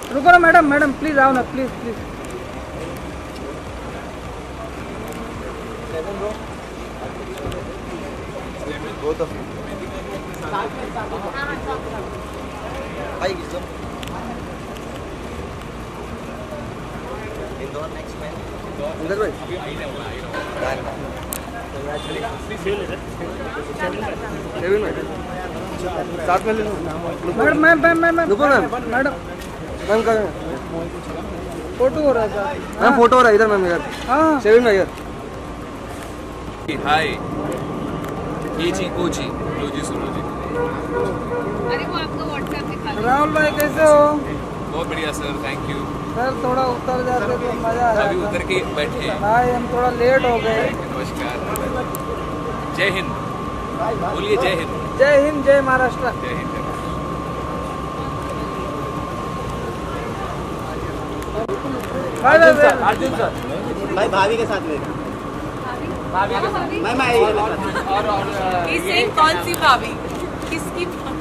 रुको ना madam, madam please आओ ना, please please. both of you. Hi, Wisdom. Indore next man. Indore bhai. Kevin bhai. साथ में ले लो। मैडम मैम रुको मैम। मैडम मैम कहाँ हैं? फोटो हो रहा है सर। मैम फोटो हो रहा है इधर मैम इधर। हाँ सेविन भाई इधर। हाय ये जी को जी लो जी सुनो जी। अरे वो आपका व्हाट्सएप दिखा दो। राहुल भाई कैसे हो? बहुत बढ़िया सर, थैंक यू। सर थोड़ा उतर जाते तो मजा आ अभी जाता। उतर के बैठे। भाई हम थोड़ा लेट हो गए। नमस्कार, जय हिंद बोलिए। जय हिंद। जय हिंद, जय महाराष्ट्र। जय हिंद। अर्जुन सर भाई भाभी के साथ में। मैं इसे कौन सी भाभी? किसकी भाभी?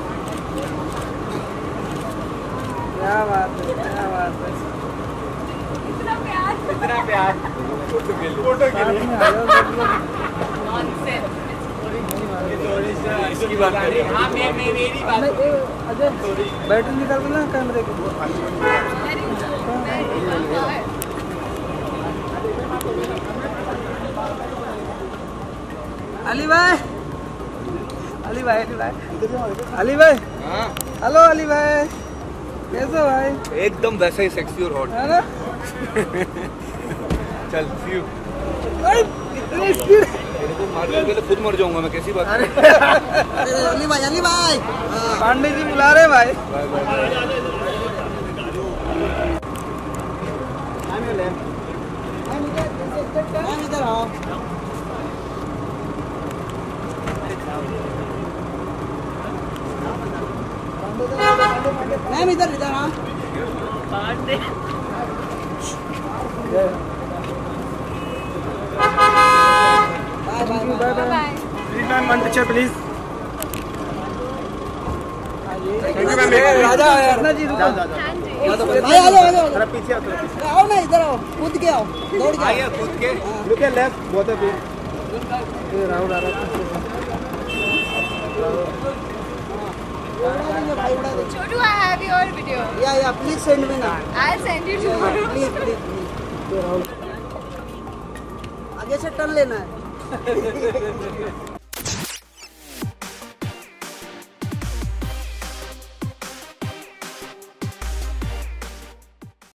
क्या बात है, क्या बात है। इतना प्यार। फोटो के लिए। नॉनसेंस। इसकी बात करें। हाँ मेरी बात। अजय बैटरी निकाल दो ना कैमरे की। अली भाई, अली भाई, अली भाई, अली भाई। हेलो अली भाई, कैसे हो भाई? एकदम वैसे ही सेक्सी और हॉट है ना? चल सी यू। इतनी स्पीड। पहले खुद मर जाऊंगा मैं, कैसी बात है? अली भाई पांडे जी बुला रहे भाई। इधर आओ। मैम इधर हाँ। Bye. Please ma'am one picture please. Raja Ratna ji रुको। पीछे आओ ना, इधर आओ, कूद के आओ, दौड़ के आइए खुद के। Look at left both of you. Rahul आ रहा है। Chotu, I have your video. या प्लीज सेंड मी ना। I'll send you tomorrow. Please आगे से टर्न लेना है।